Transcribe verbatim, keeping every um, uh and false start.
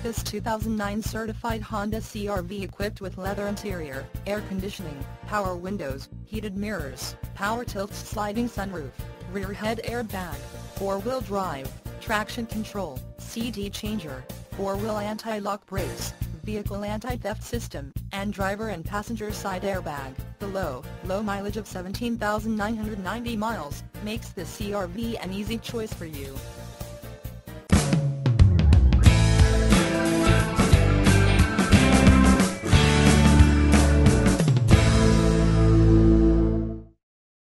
This two thousand nine certified Honda C R V equipped with leather interior, air conditioning, power windows, heated mirrors, power tilt sliding sunroof, rear head airbag, four-wheel drive, traction control, C D changer, four-wheel anti-lock brakes, vehicle anti-theft system, and driver and passenger side airbag. The low, low mileage of seventeen thousand nine hundred ninety miles makes the C R V an easy choice for you.